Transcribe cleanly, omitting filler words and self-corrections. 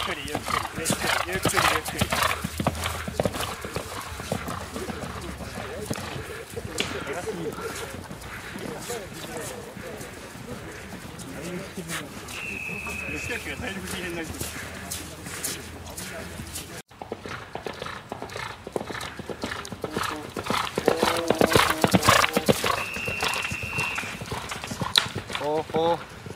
くりゆっくりゆっくりゆっくりゆっくり。吉垣が体力的になりそう。ほうほう。